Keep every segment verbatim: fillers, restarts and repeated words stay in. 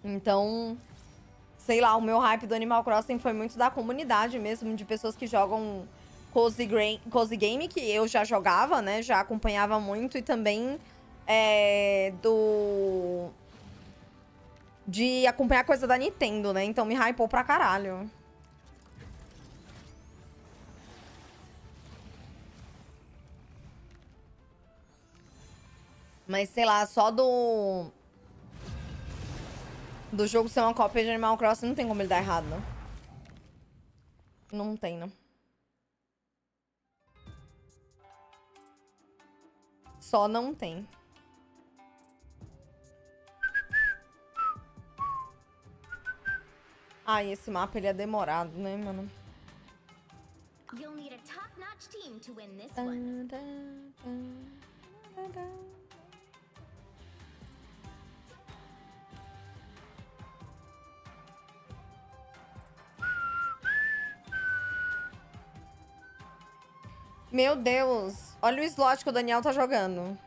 Então, sei lá, o meu hype do Animal Crossing foi muito da comunidade mesmo, de pessoas que jogam Cozy, Cozy Game, que eu já jogava, né? Já acompanhava muito. E também é, do... de acompanhar coisa da Nintendo, né? Então me hypou pra caralho. Mas, sei lá, só do... do jogo ser uma cópia de Animal Crossing, não tem como ele dar errado, não. Não tem, não. Só não tem. Ai, esse mapa, ele é demorado, né, mano? You'll need a top-notch team to win this one. Meu Deus. Olha o slot que o Daniel tá jogando.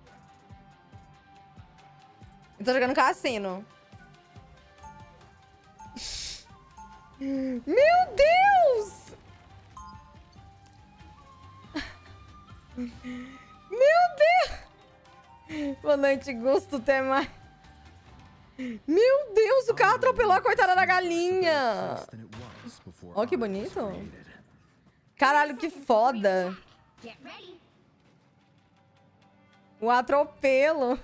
Ele tá jogando cassino. Meu Deus! Meu Deus! Boa noite, Gusto, até mais. Meu Deus, o cara atropelou a coitada da galinha. Olha que bonito. Caralho, que foda. O atropelo.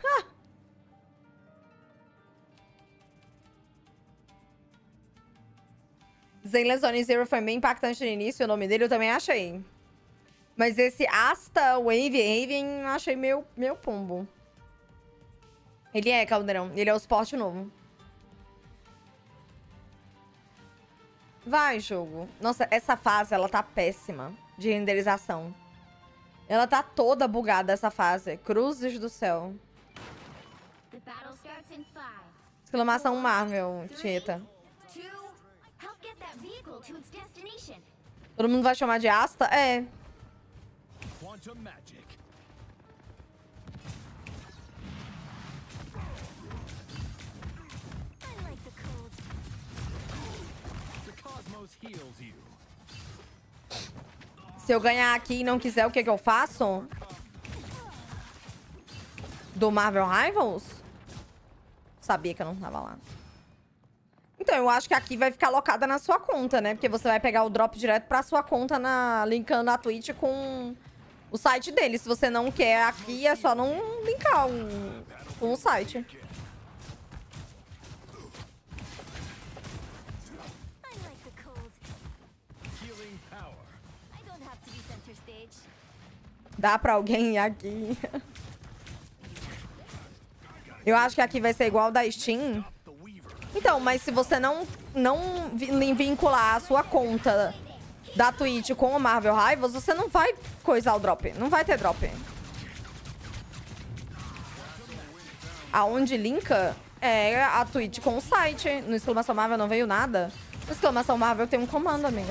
Zenless Zone Zero foi bem impactante no início, o nome dele eu também achei. Mas esse Asta Wave Raven eu achei meio, meio pombo. Ele é, Caldeirão. Ele é o suporte novo. Vai, jogo. Nossa, essa fase, ela tá péssima de renderização. Ela tá toda bugada, essa fase. Cruzes do céu. Exclamação Marvel, Tieta. Todo mundo vai chamar de Asta? É. Se eu ganhar aqui e não quiser, o que que eu faço? Do Marvel Rivals? Sabia que eu não tava lá. Então, eu acho que aqui vai ficar alocada na sua conta, né? Porque você vai pegar o drop direto pra sua conta, na... linkando a Twitch com o site dele. Se você não quer aqui, é só não linkar o... com o site. Dá pra alguém ir aqui. Eu acho que aqui vai ser igual da Steam. Então, mas se você não, não vincular a sua conta da Twitch com o Marvel Rivals, você não vai coisar o drop. Não vai ter drop. Aonde linka é a Twitch com o site. No exclamação Marvel não veio nada. No exclamação Marvel tem um comando, amiga.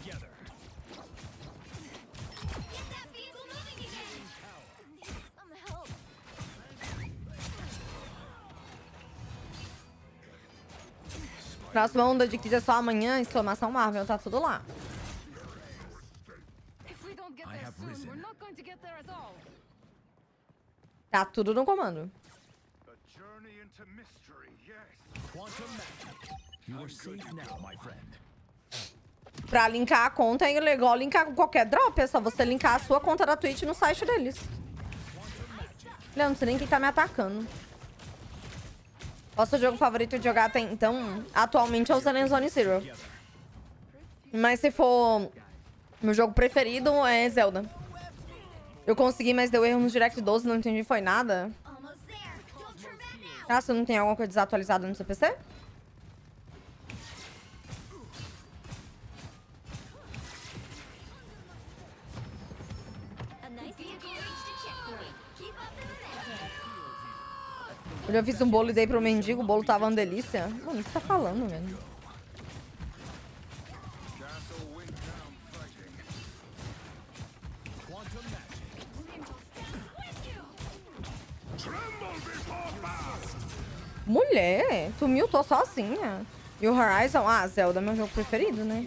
Próxima onda de Kids é só amanhã, exclamação Marvel, tá tudo lá. Tá tudo no comando. Pra linkar a conta é igual linkar com qualquer drop, é só você linkar a sua conta da Twitch no site deles. Não, não sei nem quem tá me atacando. Qual é o seu jogo favorito de jogar até então? Atualmente é o Zenless Zone Zero. Mas se for... meu jogo preferido é Zelda. Eu consegui, mas deu erro no Direct doze, não entendi, foi nada. Ah, você não tem alguma coisa desatualizada no seu P C? Eu já fiz um bolo e dei pro mendigo, o bolo tava uma delícia. Mano, o que você tá falando, velho? Mulher, tu miltou sozinha. E o Horizon... Ah, Zelda é meu jogo preferido, né?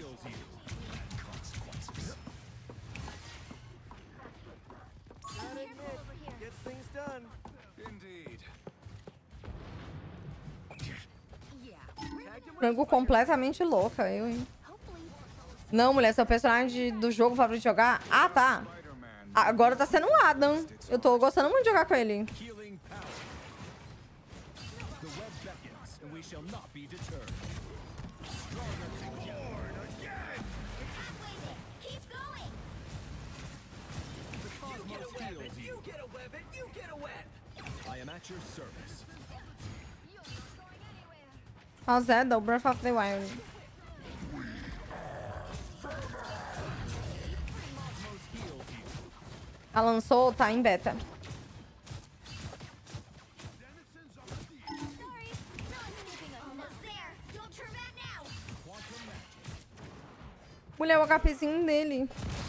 Frango completamente louca, eu, hein? Não, mulher, seu personagem do jogo favorito de jogar... Ah, tá. Agora tá sendo um Adam. Eu tô gostando muito de jogar com ele. Ó, Zelda, o Breath of the Wild. Ela lançou, tá em beta. Mulher, o HPzinho dele.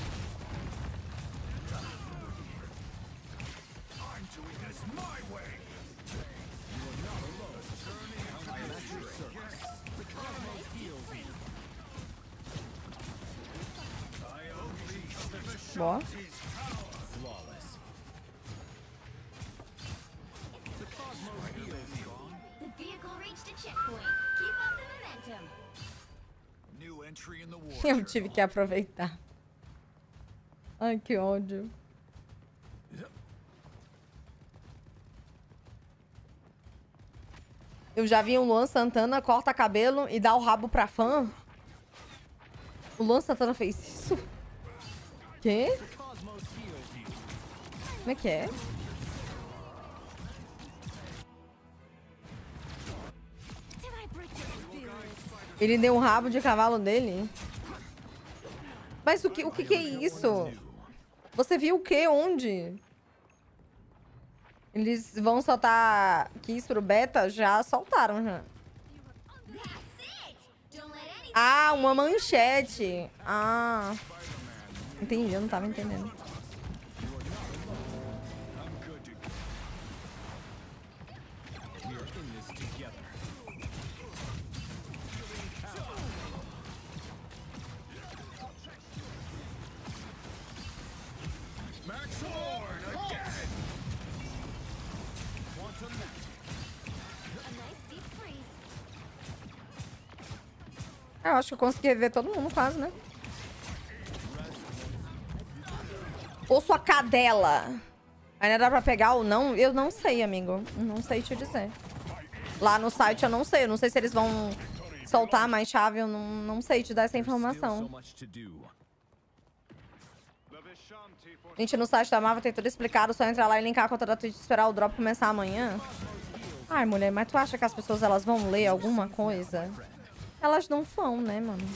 Boa. Eu tive que aproveitar. Ai, que ódio. Eu já vi um Luan Santana corta cabelo e dá o rabo pra fã. O Luan Santana fez isso? Quê? Como é que é? Ele deu o rabo de cavalo dele? Mas o que, o que, que é isso? Você viu o que? Onde? Eles vão soltar keys pro beta? Já soltaram, já. Ah, uma manchete. Ah. Entendi, eu não tava entendendo. Eu acho que eu consegui ver todo mundo quase, né? Ou sua cadela. Ainda dá pra pegar ou não? Eu não sei, amigo. Não sei te dizer. Lá no site eu não sei. Eu não sei se eles vão soltar mais chave. Eu não, não sei te dar essa informação. Gente, no site da Marvel tem tudo explicado. Só entrar lá e linkar a conta da Twitch e esperar o drop começar amanhã. Ai, mulher, mas tu acha que as pessoas elas vão ler alguma coisa? Elas não vão, né, mano?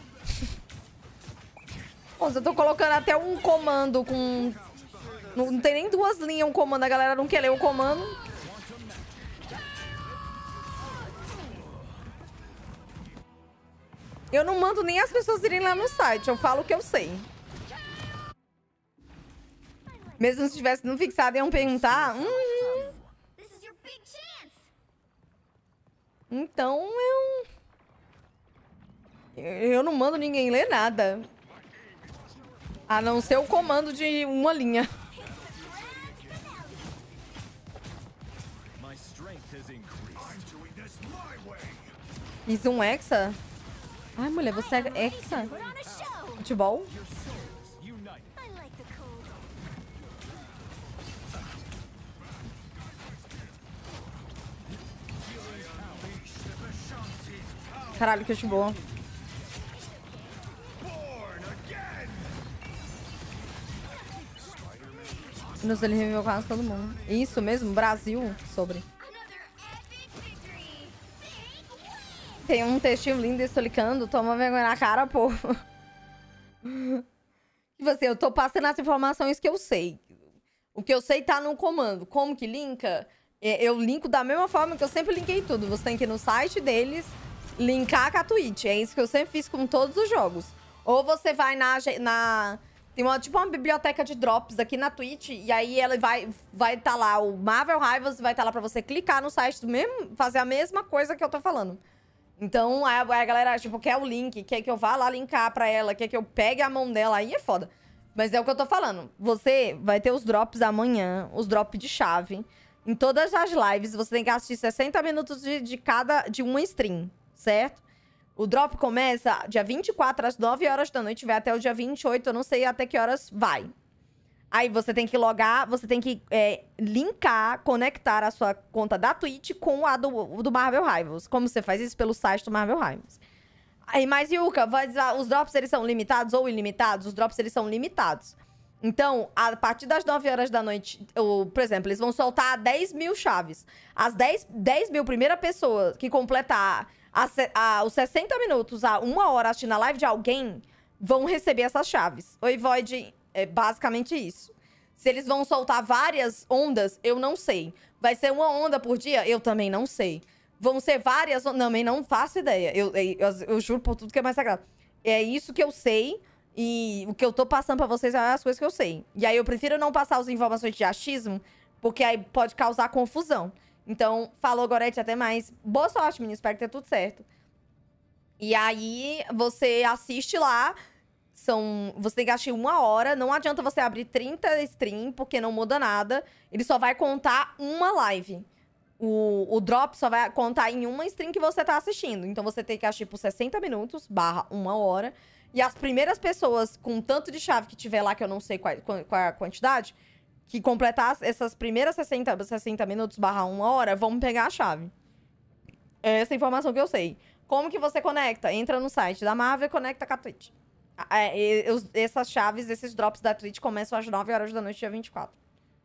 Pô, eu tô colocando até um comando com... Não, não tem nem duas linhas um comando. A galera não quer ler o comando. Eu não mando nem as pessoas irem lá no site. Eu falo o que eu sei. Mesmo se tivesse não fixado, iam perguntar. Hum, então eu... Eu não mando ninguém ler nada. A não ser o comando de uma linha. Fiz um hexa? Ai, mulher, você é hexa? Futebol? Caralho, que boa. Nos ele reviveu quase todo mundo. Isso mesmo, Brasil, sobre. Tem um textinho lindo explicando. Toma vergonha na cara, pô. Tipo assim, eu tô passando as informações que eu sei. O que eu sei tá no comando. Como que linka? Eu linko da mesma forma que eu sempre linkei tudo. Você tem que ir no site deles, linkar com a Twitch. É isso que eu sempre fiz com todos os jogos. Ou você vai na, na, Tem uma, tipo uma biblioteca de drops aqui na Twitch. E aí ela vai vai tá lá, o Marvel Rivals vai estar tá lá pra você clicar no site do mesmo... Fazer a mesma coisa que eu tô falando. Então, a, a galera, tipo, quer o link, quer que eu vá lá linkar pra ela, quer que eu pegue a mão dela, aí é foda. Mas é o que eu tô falando. Você vai ter os drops amanhã, os drops de chave. Em todas as lives, você tem que assistir sessenta minutos de, de cada... De uma stream, certo? O drop começa dia vinte e quatro, às nove horas da noite, vai até o dia vinte e oito, eu não sei até que horas vai. Aí você tem que logar, você tem que é, linkar, conectar a sua conta da Twitch com a do, do Marvel Rivals. Como você faz isso? Pelo site do Marvel Rivals. Aí, mas, Yuka, vai dizer, os drops, eles são limitados ou ilimitados? Os drops, eles são limitados. Então, a partir das nove horas da noite, ou, por exemplo, eles vão soltar dez mil chaves. As dez, dez mil primeiras pessoas que completar a, a, os sessenta minutos a uma hora assistindo a live de alguém vão receber essas chaves. Oi, Void, é basicamente isso. Se eles vão soltar várias ondas, eu não sei. Vai ser uma onda por dia? Eu também não sei. Vão ser várias... Também não faço ideia. Eu, eu, eu juro por tudo que é mais sagrado. É isso que eu sei. E o que eu tô passando pra vocês é as coisas que eu sei. E aí eu prefiro não passar as informações de achismo, porque aí pode causar confusão. Então, falou, Gorete, até mais. Boa sorte, menino. Espero que dê tudo certo. E aí, você assiste lá. São... Você tem que assistir uma hora. Não adianta você abrir trinta stream, porque não muda nada. Ele só vai contar uma live. O, o drop só vai contar em uma stream que você tá assistindo. Então, você tem que assistir por sessenta minutos, barra uma hora. E as primeiras pessoas com tanto de chave que tiver lá, que eu não sei qual, qual é a quantidade, que completar essas primeiras sessenta, sessenta minutos barra uma hora, vão pegar a chave. É essa informação que eu sei. Como que você conecta? Entra no site da Marvel e conecta com a Twitch. É, eu, essas chaves, esses drops da Twitch começam às nove horas da noite, dia vinte e quatro.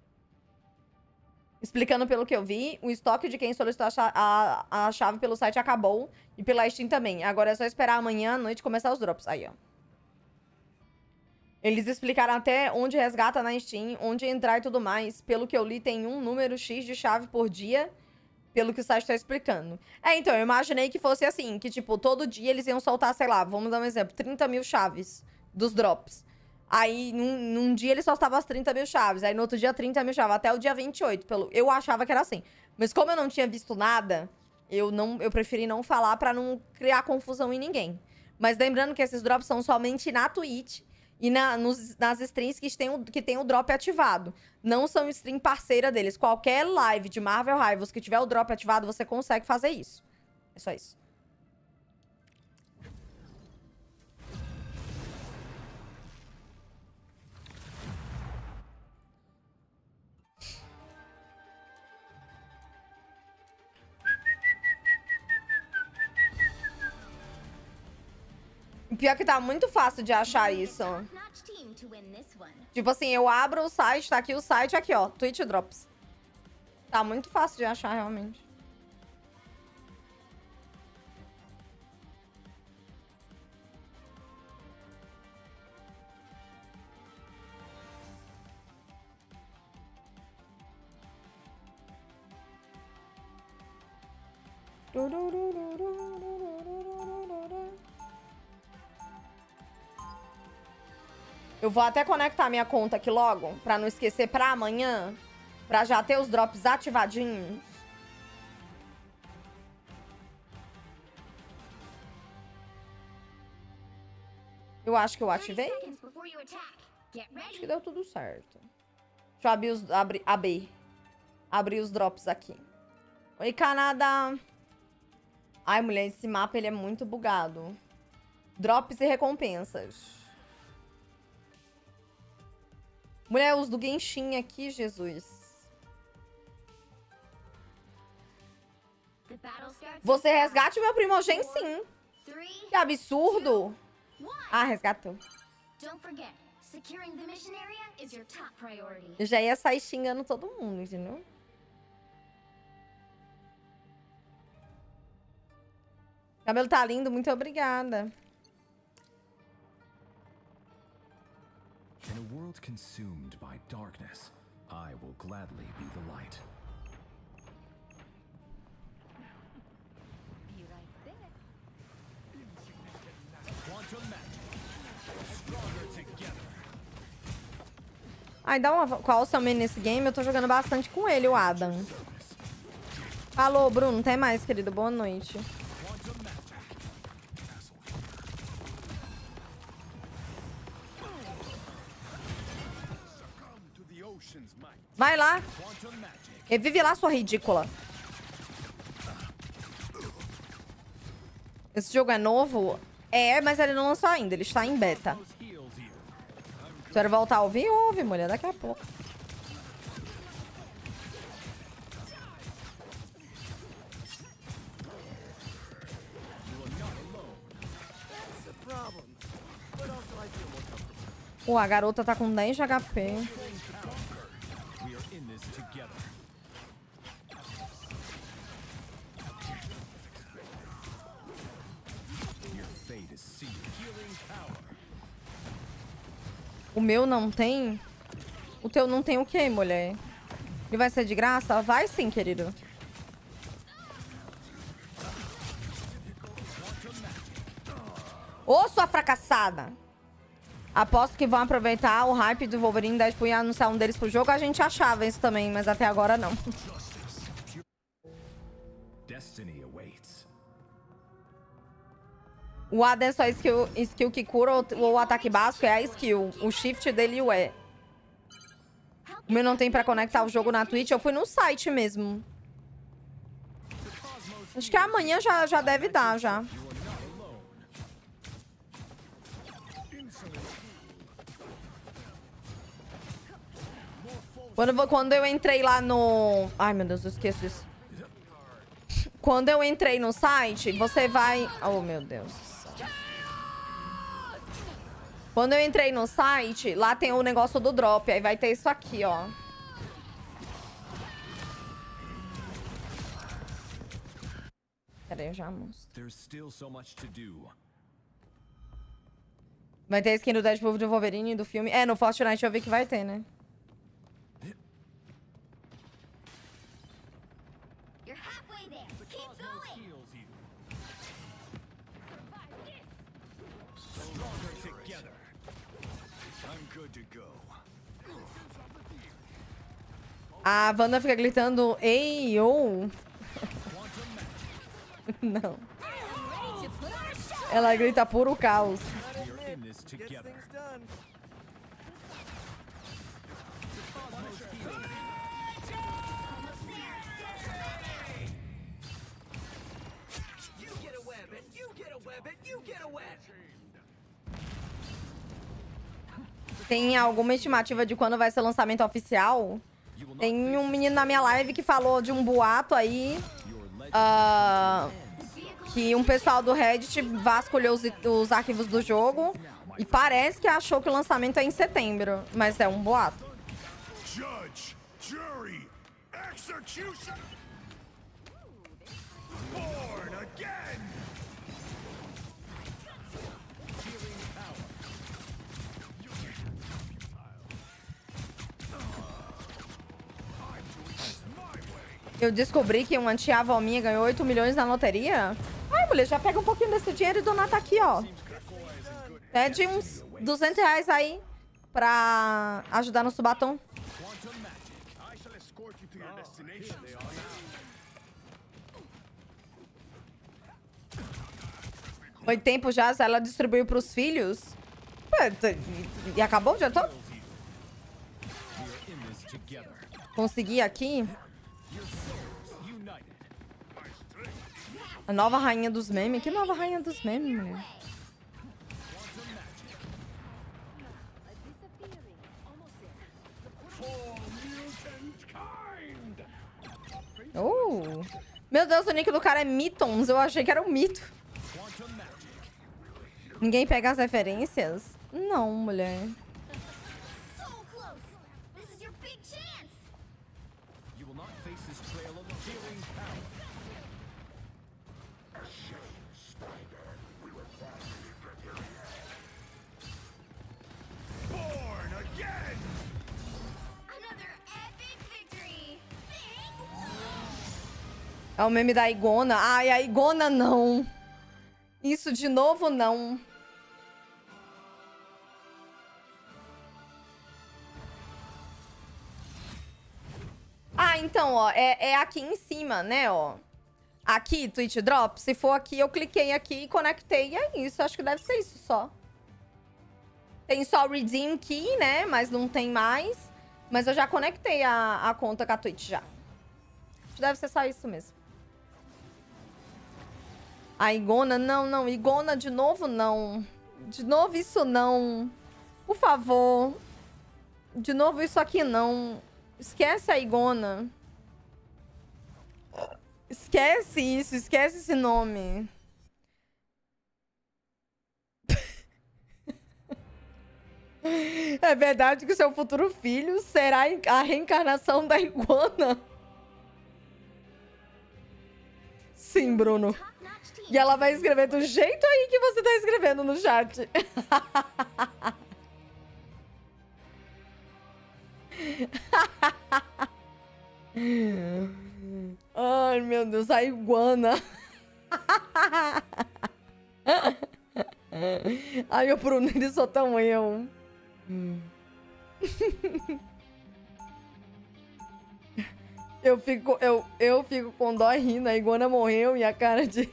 Explicando pelo que eu vi, o estoque de quem solicitou a, cha a, a chave pelo site acabou. E pela Steam também. Agora é só esperar amanhã à noite começar os drops. Aí, ó. Eles explicaram até onde resgata na Steam, onde entrar e tudo mais. Pelo que eu li, tem um número X de chave por dia. Pelo que o site tá explicando. É, então, eu imaginei que fosse assim. Que, tipo, todo dia eles iam soltar, sei lá, vamos dar um exemplo. trinta mil chaves dos drops. Aí, num, num dia, ele só estava as trinta mil chaves. Aí, no outro dia, trinta mil chaves. Até o dia vinte e oito. Pelo... Eu achava que era assim. Mas como eu não tinha visto nada, eu, não, eu preferi não falar pra não criar confusão em ninguém. Mas lembrando que esses drops são somente na Twitch e na, nos, nas streams que tem, o, que tem o drop ativado. Não são stream parceira deles. Qualquer live de Marvel Rivals que tiver o drop ativado, você consegue fazer isso. É só isso. Pior que tá muito fácil de achar isso. Tipo assim, eu abro o site, tá aqui o site, aqui ó, Twitch Drops. Tá muito fácil de achar, realmente. Eu vou até conectar minha conta aqui logo, pra não esquecer pra amanhã, pra já ter os drops ativadinhos. Eu acho que eu ativei. Acho que deu tudo certo. Deixa eu abrir os, abrir, abrir, abrir os drops aqui. Oi, Canadá. Ai, mulher, esse mapa ele é muito bugado. Drops e recompensas. Mulher, os do Genshin aqui, Jesus. Você resgate o meu Primogen, sim. Que absurdo. Ah, resgatou. Eu já ia sair xingando todo mundo, entendeu? O cabelo tá lindo, muito obrigada. In a world consumed by darkness, I will gladly be the light. Be right there. Quantum magic. Stronger together. Ai, dá uma... Qual o seu main nesse game? Eu tô jogando bastante com ele, o Adam. Alô, Bruno. Até mais, querido. Boa noite. Vai lá. Revive lá, sua ridícula. Esse jogo é novo? É, mas ele não lançou ainda. Ele está em beta. Quero voltar a ouvir? Ouve, mulher. Daqui a pouco. Pô, a garota tá com dez de H P. O meu não tem? O teu não tem o quê, mulher? Ele vai ser de graça? Vai sim, querido. Ô, sua fracassada! Aposto que vão aproveitar o hype do Wolverine Deadpool e anunciar um deles pro jogo. A gente achava isso também, mas até agora não. O A D é só skill, skill que cura ou o ataque básico é a skill. O shift dele o E. O meu não tem pra conectar o jogo na Twitch. Eu fui no site mesmo. Acho que amanhã já, já deve dar, já. Quando, quando eu entrei lá no... Ai, meu Deus, eu esqueço isso. Quando eu entrei no site, você vai... Oh, meu Deus. Quando eu entrei no site, lá tem o negócio do drop. Aí vai ter isso aqui, ó. Peraí, eu já mostro. Vai ter skin do Deadpool, do Wolverine e do filme. É, no Fortnite eu vi que vai ter, né? A Wanda fica gritando, ei, ou... Não. Ela grita puro caos. Tem alguma estimativa de quando vai ser o lançamento oficial? Tem um menino na minha live que falou de um boato aí. Uh, que um pessoal do Reddit vasculhou os, os arquivos do jogo. E parece que achou que o lançamento é em setembro. Mas é um boato. Judge, jury, execution. Born again. Eu descobri que uma tia-avó minha ganhou oito milhões na loteria. Ai, mulher, já pega um pouquinho desse dinheiro e donata aqui, ó. Pede uns duzentos reais aí pra ajudar no Subatom. Foi tempo já, ela distribuiu pros filhos. E acabou? Já tô? Consegui aqui. A nova rainha dos memes? Que nova rainha dos memes, mulher? Oh! Meu Deus, o nick do cara é Mitons. Eu achei que era um mito. Ninguém pega as referências? Não, mulher. É o meme da Igona. Ai, a Igona não. Isso de novo, não. Ah, então, ó, é, é aqui em cima, né, ó. Aqui, Twitch Drop. Se for aqui, eu cliquei aqui e conectei. E é isso, acho que deve ser isso só. Tem só o Redeem Key, né, mas não tem mais. Mas eu já conectei a, a conta com a Twitch já. Deve ser só isso mesmo. A Igona, não, não. Igona de novo, não. De novo isso não. Por favor. De novo isso aqui não. Esquece a Igona. Esquece isso, esquece esse nome. É verdade que seu futuro filho será a reencarnação da Igona? Sim, Bruno. E ela vai escrever do jeito aí que você tá escrevendo no chat. Ai, meu Deus, a iguana. Ai, o Bruno, ele só tão eu. Eu fico, eu, eu fico com dó rindo. A iguana morreu e a cara de...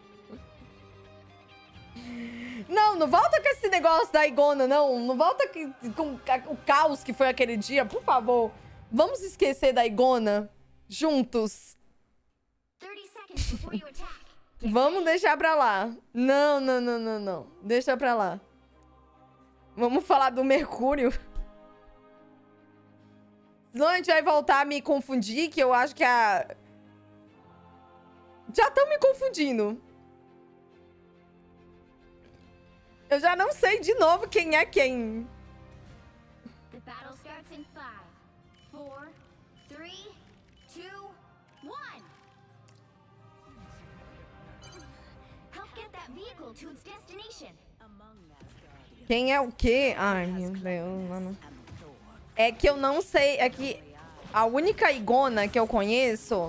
Não, não volta com esse negócio da Igona, não. Não volta com o caos que foi aquele dia, por favor. Vamos esquecer da Igona juntos. Vamos deixar pra lá. Não, não, não, não, não. Deixa pra lá. Vamos falar do Mercúrio. Senão a gente vai voltar a me confundir, que eu acho que a... Já estão me confundindo. Eu já não sei de novo quem é quem. The battle starts in five, four, three, two, one. Help get that vehicle to its destination. Quem é o quê? Ai, meu Deus, mano. É que eu não sei, é que a única Igona que eu conheço...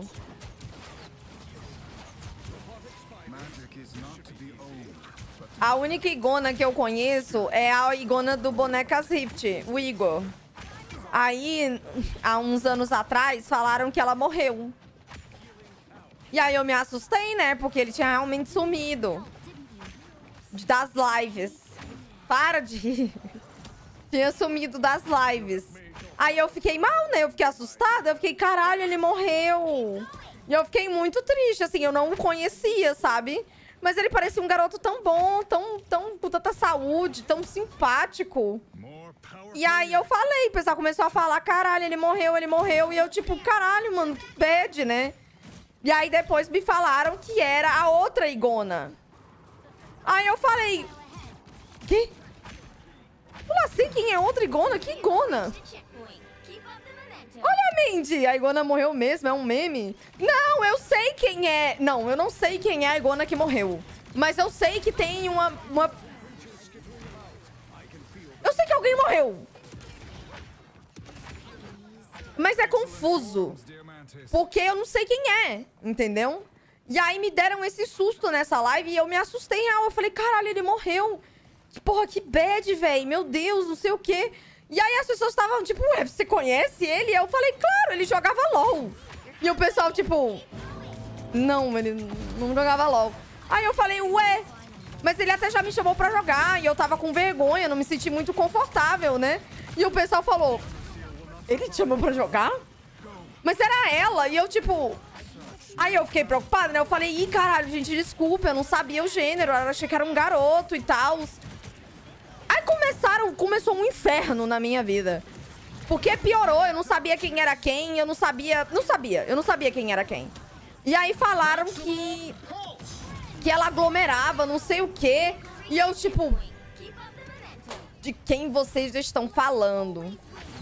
A única Igona que eu conheço é a Igona do Bonecas Rift, o Igor. Aí, há uns anos atrás, falaram que ela morreu. E aí eu me assustei, né? Porque ele tinha realmente sumido das lives. Para de rir. Tinha sumido das lives. Aí eu fiquei mal, né? Eu fiquei assustada. Eu fiquei, caralho, ele morreu. E eu fiquei muito triste, assim. Eu não o conhecia, sabe? Mas ele parecia um garoto tão bom, tão, tão com tanta saúde, tão simpático. E aí eu falei, o pessoal começou a falar, caralho, ele morreu, ele morreu. E eu tipo, caralho, mano, que bad, né? E aí depois me falaram que era a outra Igona. Aí eu falei... Que? Como assim? Quem é outra Igona? Que Igona? Olha a Mandy! A Igona morreu mesmo, é um meme? Não, eu sei quem é... Não, eu não sei quem é a Igona que morreu. Mas eu sei que tem uma... uma... Eu sei que alguém morreu. Mas é confuso. Porque eu não sei quem é, entendeu? E aí me deram esse susto nessa live e eu me assustei real. Eu falei, caralho, ele morreu. Que porra, que bad, velho. Meu Deus, não sei o quê. E aí as pessoas estavam tipo, ué, você conhece ele? E eu falei, claro, ele jogava LOL. E o pessoal, tipo... Não, ele não jogava LOL. Aí eu falei, ué... Mas ele até já me chamou pra jogar e eu tava com vergonha, não me senti muito confortável, né? E o pessoal falou... Ele te chamou pra jogar? Mas era ela, e eu, tipo... Aí eu fiquei preocupada, né? Eu falei, ih, caralho, gente, desculpa, eu não sabia o gênero, eu achei que era um garoto e tal. Aí começaram, começou um inferno na minha vida. Porque piorou, eu não sabia quem era quem, eu não sabia... Não sabia, eu não sabia quem era quem. E aí falaram que... Que ela aglomerava, não sei o quê. E eu, tipo... De quem vocês estão falando?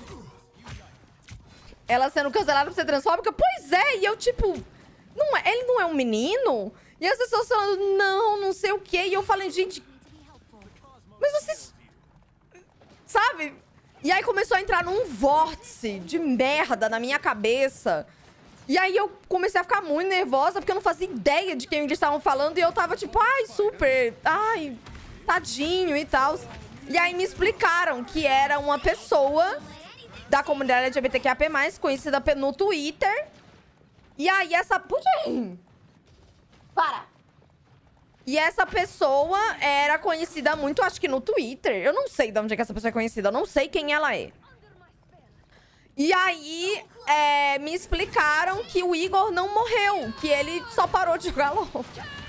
Ela sendo cancelada por ser transfóbica? Pois é, e eu, tipo... Não é, ele não é um menino? E as pessoas falando, não, não sei o quê. E eu falei, gente... Mas vocês... Sabe? E aí começou a entrar num vórtice de merda na minha cabeça. E aí eu comecei a ficar muito nervosa, porque eu não fazia ideia de quem eles estavam falando. E eu tava tipo, ai, super... Ai, tadinho e tal. E aí me explicaram que era uma pessoa da comunidade L G B T Q I A P mais, conhecida no Twitter. E aí essa... Pudim! Para! E essa pessoa era conhecida muito, acho que no Twitter. Eu não sei de onde é que essa pessoa é conhecida. Eu não sei quem ela é. E aí, é, me explicaram que o Igor não morreu. Que ele só parou de jogar LOL.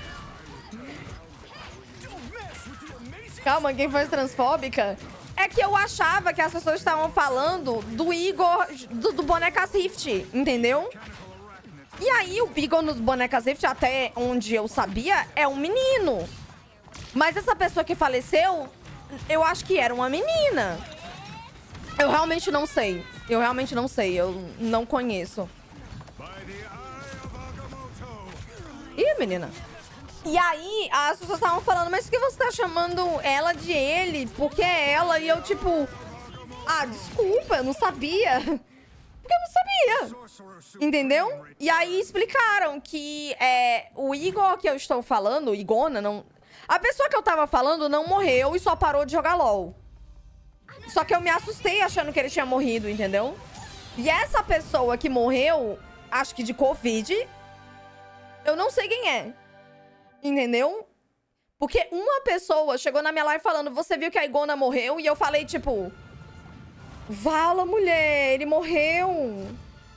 Calma, quem foi transfóbica? É que eu achava que as pessoas estavam falando do Igor, do, do Bonecas Rift, entendeu? E aí, o Igor nos Bonecas Rift, até onde eu sabia, é um menino. Mas essa pessoa que faleceu, eu acho que era uma menina. Eu realmente não sei. Eu realmente não sei. Eu não conheço. Ih, menina. E aí, as pessoas estavam falando, mas por que você tá chamando ela de ele? Porque é ela. E eu, tipo... Ah, desculpa, eu não sabia. Porque eu não sabia. Entendeu? E aí explicaram que é, o Igor que eu estou falando, o Igona, não... A pessoa que eu tava falando não morreu e só parou de jogar LOL. Só que eu me assustei achando que ele tinha morrido, entendeu? E essa pessoa que morreu, acho que de Covid, eu não sei quem é. Entendeu? Porque uma pessoa chegou na minha live falando, você viu que a Igona morreu? E eu falei, tipo... Vala, mulher, ele morreu.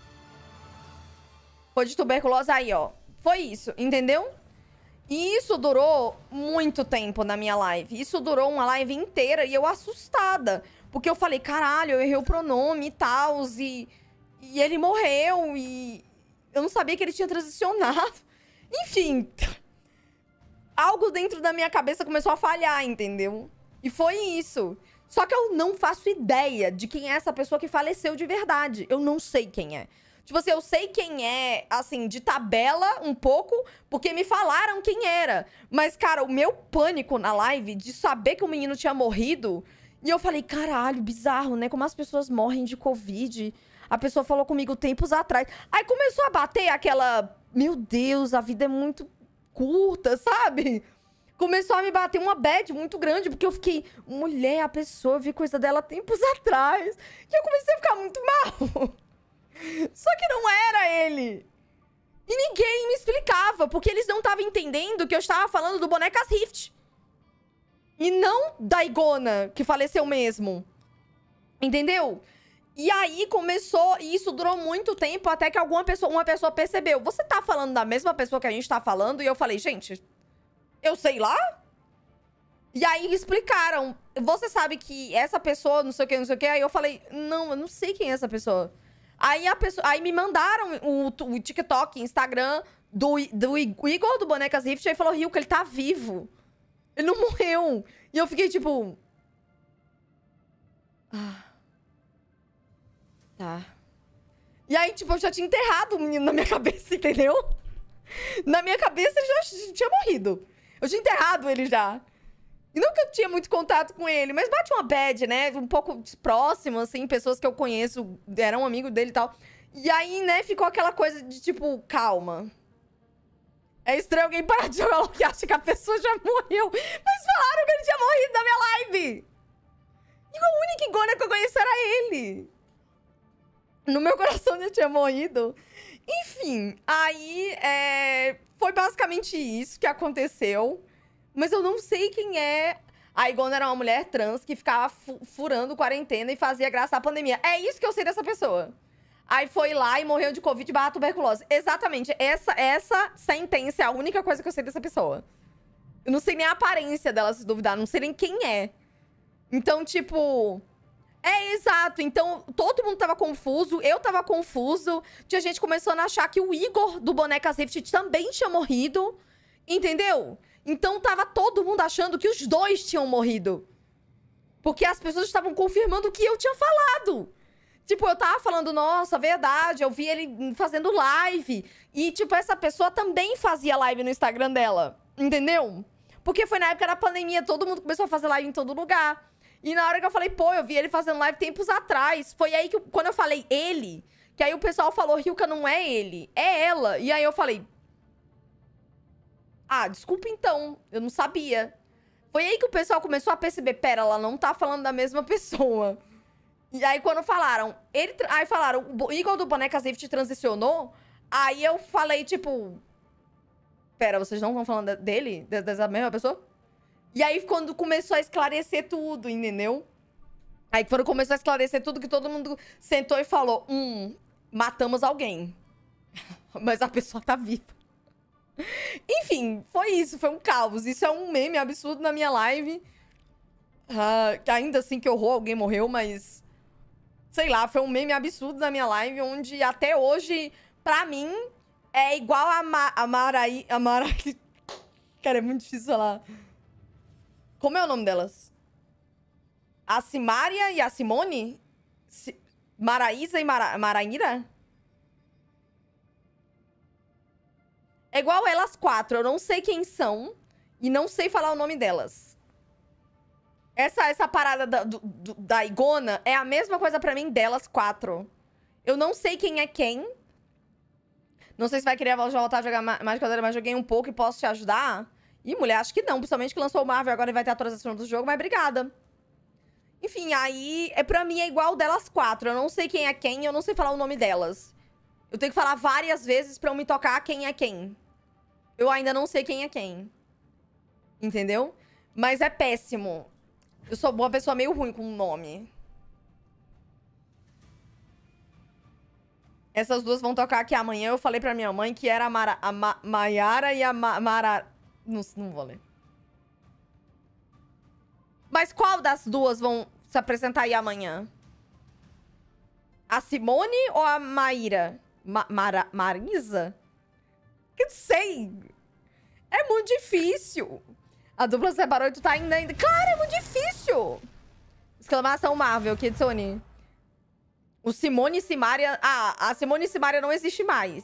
Foi de tuberculose aí, ó. Foi isso, entendeu? E isso durou muito tempo na minha live. Isso durou uma live inteira e eu assustada. Porque eu falei, caralho, eu errei o pronome e tal. E, e ele morreu e eu não sabia que ele tinha transicionado. Enfim, algo dentro da minha cabeça começou a falhar, entendeu? E foi isso. Só que eu não faço ideia de quem é essa pessoa que faleceu de verdade. Eu não sei quem é. Tipo assim, eu sei quem é, assim, de tabela um pouco, porque me falaram quem era. Mas, cara, o meu pânico na live de saber que o menino tinha morrido... E eu falei, caralho, bizarro, né? Como as pessoas morrem de Covid. A pessoa falou comigo tempos atrás. Aí começou a bater aquela... Meu Deus, a vida é muito curta, sabe? Começou a me bater uma bad muito grande, porque eu fiquei... Mulher, a pessoa, eu vi coisa dela tempos atrás. E eu comecei a ficar muito mal. Só que não era ele. E ninguém me explicava, porque eles não estavam entendendo que eu estava falando do Bonecas Rift. E não da Igona, que faleceu mesmo. Entendeu? E aí começou, e isso durou muito tempo, até que alguma pessoa, uma pessoa percebeu. Você tá falando da mesma pessoa que a gente tá falando? E eu falei, gente, eu sei lá? E aí explicaram. Você sabe que essa pessoa, não sei o que, não sei o que. Aí eu falei, não, eu não sei quem é essa pessoa. Aí, a pessoa, aí me mandaram o, o TikTok, Instagram do, do Igor do Bonecas Rift. Aí falou, Rio, que ele tá vivo. Ele não morreu. E eu fiquei tipo... Ah. Tá. E aí, tipo, eu já tinha enterrado o menino na minha cabeça, entendeu? Na minha cabeça ele já tinha morrido. Eu tinha enterrado ele já. E não que eu tinha muito contato com ele, mas bate uma bad, né? Um pouco próximo, assim, pessoas que eu conheço, eram amigos dele e tal. E aí, né, ficou aquela coisa de, tipo, calma. É estranho alguém parar de jogar LOL que acha que a pessoa já morreu. Mas falaram que ele tinha morrido na minha live. E a única Igona que eu conheço era ele. No meu coração ele tinha morrido. Enfim, aí é... foi basicamente isso que aconteceu. Mas eu não sei quem é. A Igona era uma mulher trans que ficava fu furando quarentena e fazia graça à pandemia. É isso que eu sei dessa pessoa. Aí foi lá e morreu de Covid barra tuberculose. Exatamente. Essa, essa sentença é a única coisa que eu sei dessa pessoa. Eu não sei nem a aparência dela, se duvidar. Não sei nem quem é. Então, tipo... É, exato. Então, todo mundo tava confuso. Eu tava confuso. Tinha gente começando a achar que o Igor do Bonecas Rift também tinha morrido. Entendeu? Então, tava todo mundo achando que os dois tinham morrido. Porque as pessoas estavam confirmando o que eu tinha falado. Tipo, eu tava falando, nossa, verdade, eu vi ele fazendo live. E, tipo, essa pessoa também fazia live no Instagram dela. Entendeu? Porque foi na época da pandemia, todo mundo começou a fazer live em todo lugar. E na hora que eu falei, pô, eu vi ele fazendo live tempos atrás. Foi aí que, eu, quando eu falei ele, que aí o pessoal falou, Ryuka, não é ele, é ela. E aí eu falei... Ah, desculpa então, eu não sabia. Foi aí que o pessoal começou a perceber, pera, ela não tá falando da mesma pessoa. E aí, quando falaram... Ele, aí falaram, o Igor do Boneca Safety transicionou. Aí eu falei, tipo... Pera, vocês não estão falando dele? Dessa mesma pessoa? E aí, quando começou a esclarecer tudo, entendeu? Aí, quando começou a esclarecer tudo, que todo mundo sentou e falou... Hum, matamos alguém. Mas a pessoa tá viva. Enfim, foi isso. Foi um caos. Isso é um meme absurdo na minha live. Uh, ainda assim, que horror, alguém morreu, mas... Sei lá, foi um meme absurdo na minha live, onde até hoje, pra mim, é igual a, Ma a Maraí... A Maraí... Cara, é muito difícil falar. Como é o nome delas? A Simária e a Simone? Si... Maraísa e Mara... Maraíra? É igual elas quatro. Eu não sei quem são e não sei falar o nome delas. Essa, essa parada da, do, do, da Igona é a mesma coisa pra mim delas quatro. Eu não sei quem é quem. Não sei se vai querer voltar a jogar Magic Arena, mas joguei um pouco e posso te ajudar. Ih, mulher, acho que não. Principalmente que lançou o Marvel agora e vai ter atualização do jogo, mas obrigada. Enfim, aí, é, pra mim é igual delas quatro. Eu não sei quem é quem, eu não sei falar o nome delas. Eu tenho que falar várias vezes pra eu me tocar quem é quem. Eu ainda não sei quem é quem. Entendeu? Mas é péssimo. Eu sou uma pessoa meio ruim com o nome. Essas duas vão tocar aqui amanhã. Eu falei pra minha mãe que era a, Mara, a Ma, Maiara e a Ma, Mara... Não, não vou ler. Mas qual das duas vão se apresentar aí amanhã? A Simone ou a Maíra? Ma Mara Marisa? Que não sei. É muito difícil. A dupla separou e tu tá ainda... ainda... Cara, é muito difícil. Exclamação Marvel, Kitsune. O Simone e Simária... Ah, a Simone e Simária não existe mais.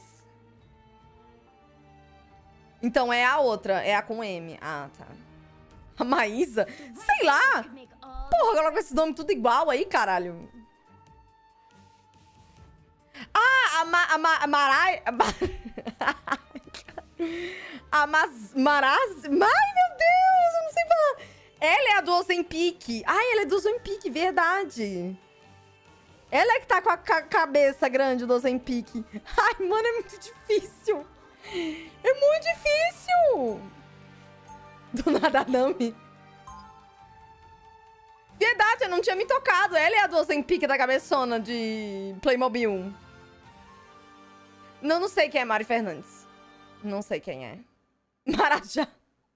Então é a outra. É a com M. Ah, tá. A Maísa? Sei lá. Porra, coloca esse nome tudo igual aí, caralho. Ah, a, ma, a, ma, a Marai... A, ma... a Mas... Maraz... Ai, meu Deus, eu não sei falar. Ela é a do Ozempic. Ai, ela é do Ozempic, verdade. Ela é que tá com a ca cabeça grande do Ozempic. Ai, mano, é muito difícil. É muito difícil. Do nada, Nami. Verdade, eu não tinha me tocado. Ela é a do Ozempic da cabeçona de Playmobil. Não, não sei quem é Mari Fernandes. Não sei quem é. Marajá.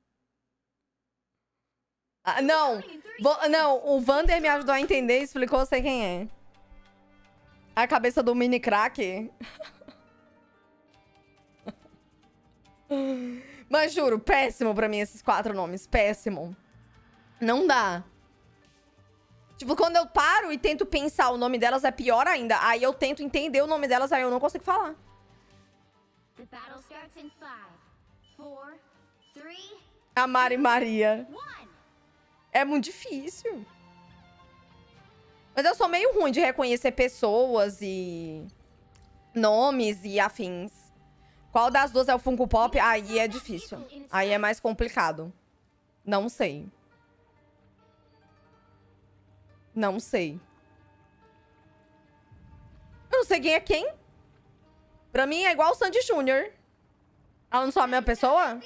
Ah, não. Não, o Vander me ajudou a entender e explicou, eu sei quem é. A cabeça do mini crack. Mas juro, péssimo pra mim esses quatro nomes. Péssimo. Não dá. Tipo, quando eu paro e tento pensar o nome delas, é pior ainda. Aí eu tento entender o nome delas, aí eu não consigo falar. A Mari Maria. É muito difícil. Mas eu sou meio ruim de reconhecer pessoas e... nomes e afins. Qual das duas é o Funko Pop? Aí é difícil. Aí é mais complicado. Não sei. Não sei. Eu não sei quem é quem. Pra mim é igual o Sandy Júnior Ela não sou a mesma pessoa?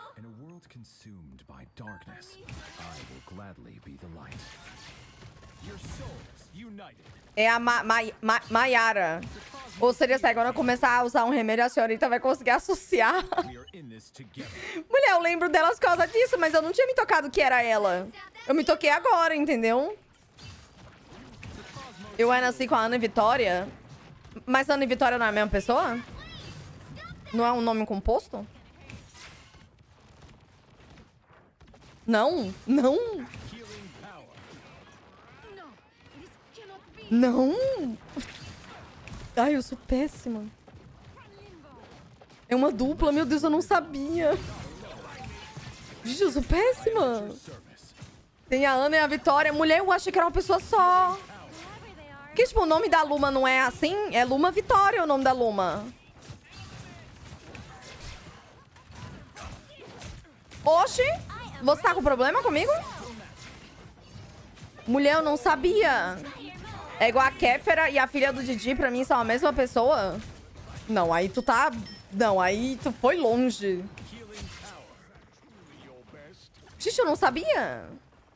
É a Ma Ma Ma Maiara. Ou seria se agora eu começar a usar um remédio, a senhorita vai conseguir associar. Mulher, eu lembro delas por causa disso, mas eu não tinha me tocado que era ela. Eu me toquei agora, entendeu? Eu era assim com a Ana Vitória. Mas a Ana Vitória não é a mesma pessoa? Não é um nome composto? Não, não. Não. Ai, eu sou péssima. É uma dupla, meu Deus, eu não sabia. Gente, eu sou péssima. Tem a Ana e a Vitória. Mulher, eu achei que era uma pessoa só. Porque, tipo, o nome da Luma não é assim? É Luma Vitória o nome da Luma. Oxi, você tá com problema comigo? Mulher, eu não sabia. É igual a Kéfera e a filha do Didi, pra mim, são a mesma pessoa? Não, aí tu tá... Não, aí tu foi longe. Gente, eu não sabia.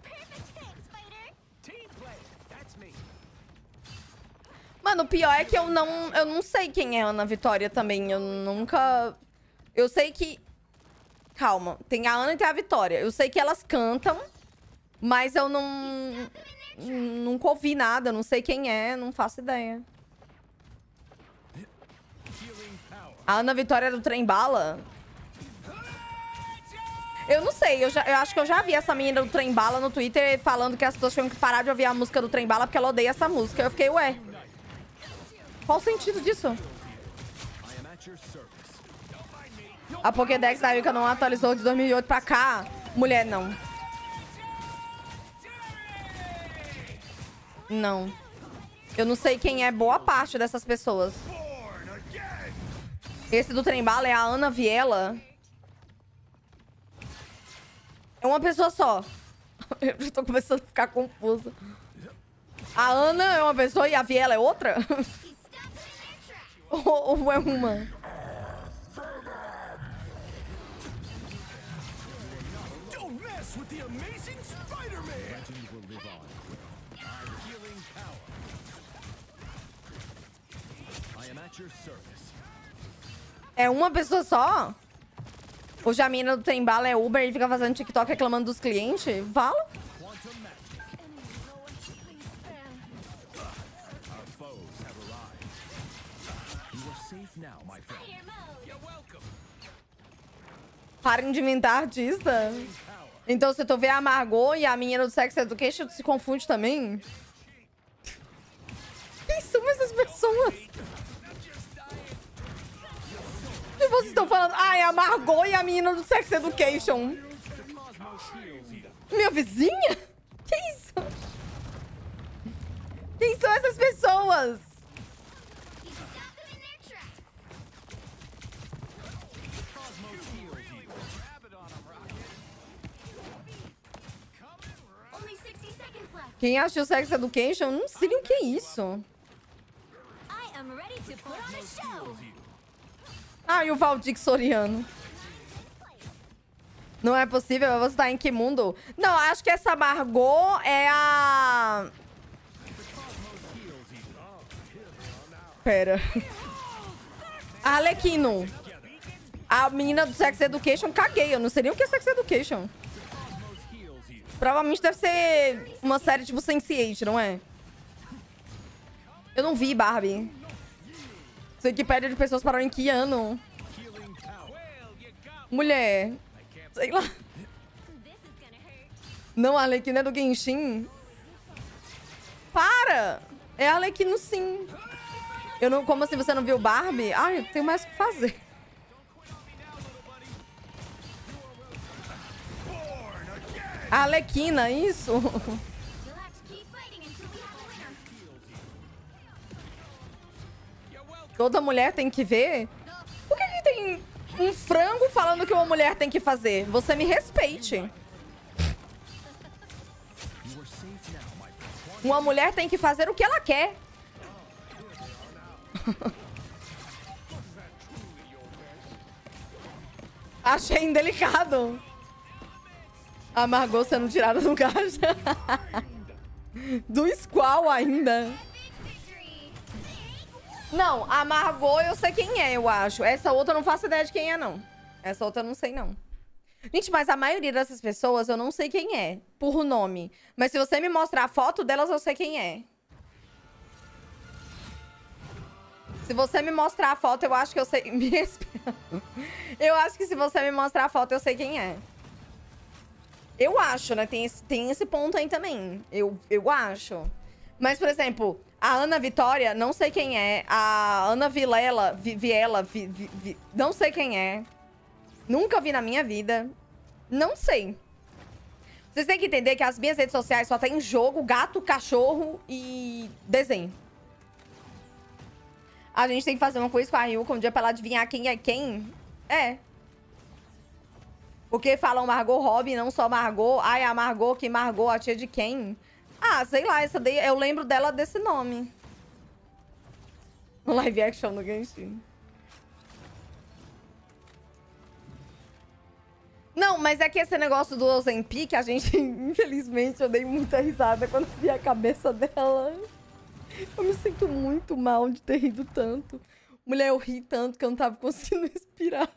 Mano, o pior é que eu não, eu não sei quem é Ana Vitória também. Eu nunca... Eu sei que... Calma. Tem a Ana e tem a Vitória. Eu sei que elas cantam, mas eu não... Nunca ouvi nada. Não sei quem é. Não faço ideia. A Ana Vitória é do Trem Bala? Eu não sei. Eu, já, eu acho que eu já vi essa menina do Trem Bala no Twitter falando que as pessoas tinham que parar de ouvir a música do Trem Bala porque ela odeia essa música. Eu fiquei, ué... Qual o sentido disso? A Pokédex da Yuka não atualizou de dois mil e oito pra cá. Mulher, não. Não. Eu não sei quem é boa parte dessas pessoas. Esse do Trem Bala é a Ana Viela. É uma pessoa só. Eu já tô começando a ficar confusa. A Ana é uma pessoa e a Viela é outra? Ou, ou é uma? É uma pessoa só? Hoje a mina do Trem Bala é Uber e fica fazendo TikTok reclamando dos clientes? Vala? Parem de inventar artista. Então, se tu vê a Margot e a menina do Sex Education, tu se confunde também? Quem são essas pessoas? E vocês estão falando, ah, é a Margot e a menina do Sex Education. Minha vizinha? Que isso? Quem são essas pessoas? Quem assistiu Sex Education? Não sei nem o que é isso. Ah, e o Valdir Soriano. Não é possível? Você tá em que mundo? Não, acho que essa Margot é a... Pera. A Arlequino. A menina do Sex Education, caguei. Eu não sei nem o que é Sex Education. Provavelmente deve ser uma série tipo sense eight, não é? Eu não vi Barbie. Wikipédia de pessoas pararam em que ano? Mulher. Sei lá. Não, a Arlequina é do Genshin. Para! É a Arlequino, sim. Eu não... Como assim você não viu Barbie? Ai, eu tenho mais o que fazer. A Arlequina, isso? Toda mulher tem que ver? Por que que tem um frango falando que uma mulher tem que fazer? Você me respeite. Uma mulher tem que fazer o que ela quer. Achei indelicado. A Margot sendo tirada do caixa. Do Squall ainda. Não, a Margot eu sei quem é, eu acho. Essa outra eu não faço ideia de quem é, não. Essa outra eu não sei, não. Gente, mas a maioria dessas pessoas eu não sei quem é, por nome. Mas se você me mostrar a foto delas, eu sei quem é. Se você me mostrar a foto, eu acho que eu sei... Me respeita. Eu acho que se você me mostrar a foto, eu sei quem é. Eu acho, né? Tem esse, tem esse ponto aí também. Eu, eu acho. Mas, por exemplo, a Ana Vitória, não sei quem é. A Ana Vilela, Vi, Viela, Vi, Vi, Vi, não sei quem é. Nunca vi na minha vida. Não sei. Vocês têm que entender que as minhas redes sociais só tem jogo, gato, cachorro e desenho. A gente tem que fazer uma coisa com a Ryuka um dia pra ela adivinhar quem é quem. É. Porque falam Margot Robbie, não só Margot. Ai, a Margot, que Margot, a tia de quem? Ah, sei lá, essa daí, eu lembro dela desse nome. Live action no Genshin. Não, mas é que esse negócio do Ozempic, a gente, infelizmente, eu dei muita risada quando vi a cabeça dela. Eu me sinto muito mal de ter rido tanto. Mulher, eu ri tanto que eu não tava conseguindo respirar.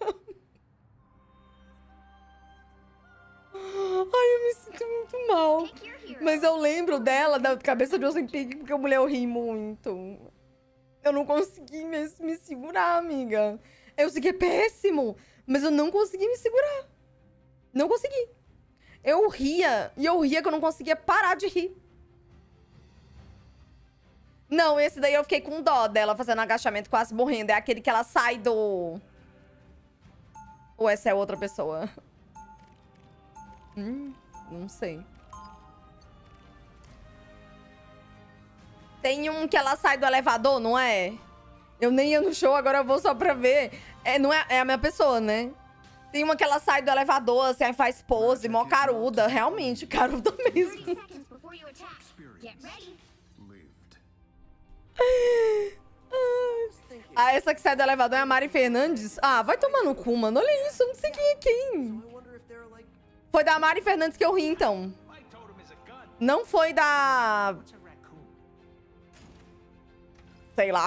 Ai, eu me sinto muito mal. Mas eu lembro dela, da cabeça de Ozempic, porque a mulher eu ri muito. Eu não consegui me, me segurar, amiga. Eu sei que é péssimo, mas eu não consegui me segurar. Não consegui. Eu ria, e eu ria que eu não conseguia parar de rir. Não, esse daí eu fiquei com dó dela fazendo agachamento, quase morrendo. É aquele que ela sai do... Ou essa é outra pessoa? Hum, não sei. Tem um que ela sai do elevador, não é? Eu nem ia no show, agora eu vou só pra ver. É, não é, é a minha pessoa, né? Tem uma que ela sai do elevador, assim, aí faz pose, mó caruda. Realmente, caruda mesmo. Ah, essa que sai do elevador é a Mari Fernandes? Ah, vai tomar no cu, mano. Olha isso, eu não sei quem é quem. Foi da Mari Fernandes que eu ri, então. Não foi da... Sei lá.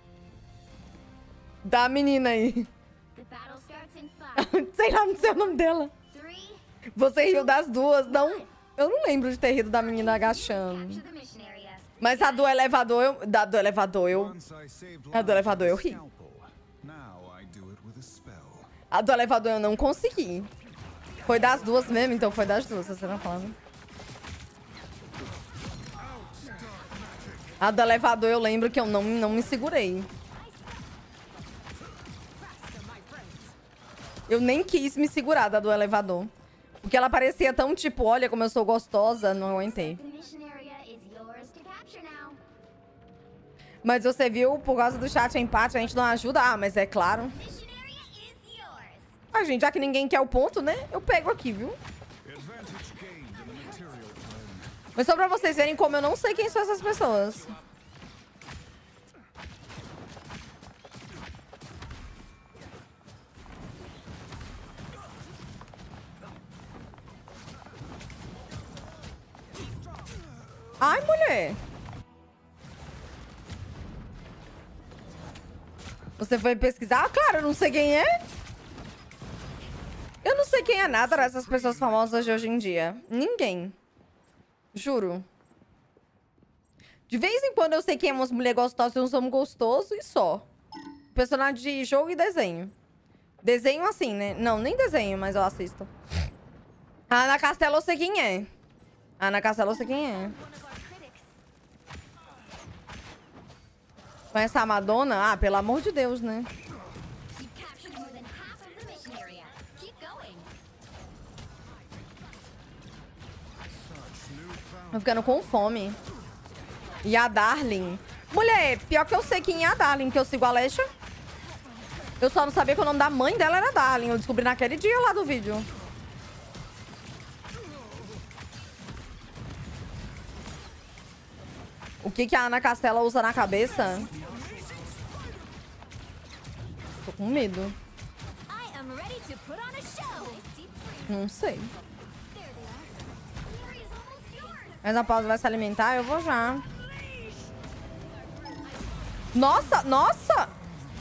Da menina aí. Sei lá, não sei o nome dela. Você riu das duas, não... Eu não lembro de ter rido da menina agachando. Mas a do elevador, eu... Da do elevador, eu... A do elevador eu ri. A do elevador eu não consegui. Foi das duas mesmo, então foi das duas, você não falando. A do elevador eu lembro que eu não, não me segurei. Eu nem quis me segurar da do elevador. Porque ela parecia tão tipo, olha como eu sou gostosa, não aguentei. Mas você viu, por causa do chat empate, a gente não ajuda? Ah, mas é claro. Ah, gente, já que ninguém quer o ponto, né? Eu pego aqui, viu? Mas só pra vocês verem como eu não sei quem são essas pessoas. Ai, mulher. Você foi pesquisar? Ah, claro, eu não sei quem é. Eu não sei quem é nada dessas pessoas famosas de hoje em dia. Ninguém. Juro. De vez em quando eu sei quem é umas mulheres gostosas e uns homens gostosos e só. Personagem de jogo e desenho. Desenho assim, né? Não, nem desenho, mas eu assisto. A Ana Castela eu sei quem é. A Ana Castela eu sei quem é. Conhece a Madonna? Ah, pelo amor de Deus, né? Tô ficando com fome. E a Darling. Mulher, pior que eu sei quem é a Darling, que eu sigo a Alexa. Eu só não sabia que o nome da mãe dela era Darling. Eu descobri naquele dia lá do vídeo. O que que a Ana Castela usa na cabeça? Tô com medo. Não sei. Mas a pausa vai se alimentar? Eu vou já. Nossa, nossa!